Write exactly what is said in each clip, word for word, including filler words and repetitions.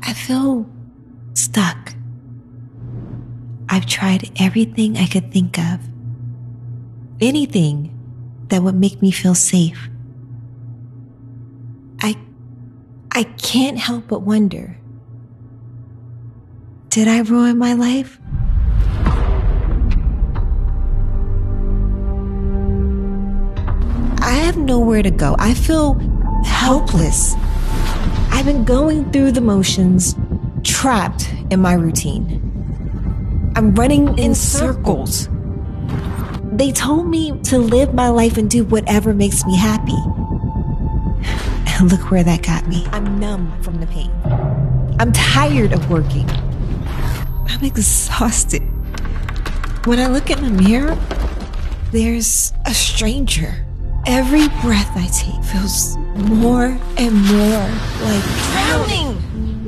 I feel stuck. I've tried everything I could think of. Anything that would make me feel safe. I, I can't help but wonder, did I ruin my life? I have nowhere to go. I feel helpless. I've been going through the motions, trapped in my routine. I'm running in circles. They told me to live my life and do whatever makes me happy. And look where that got me. I'm numb from the pain. I'm tired of working. I'm exhausted. When I look in the mirror, there's a stranger. Every breath I take feels more and more like drowning.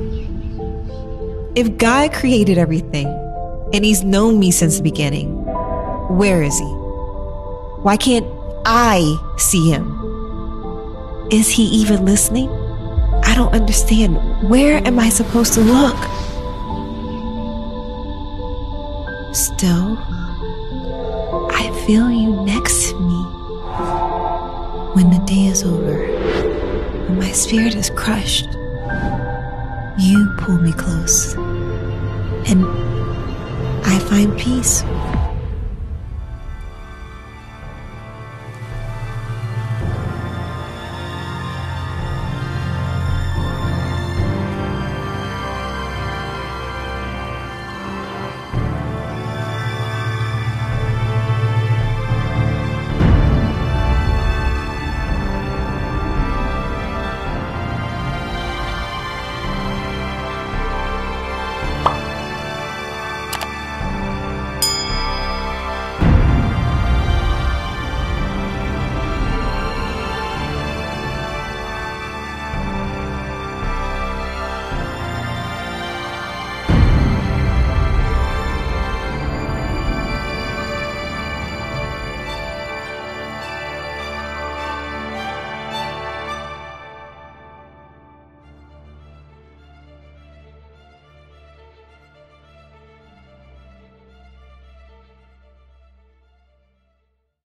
If God created everything, and He's known me since the beginning, where is He? Why can't I see Him? Is He even listening? I don't understand. Where am I supposed to look? Still, I feel you next to me. When the day is over, when my spirit is crushed, you pull me close, and I find peace.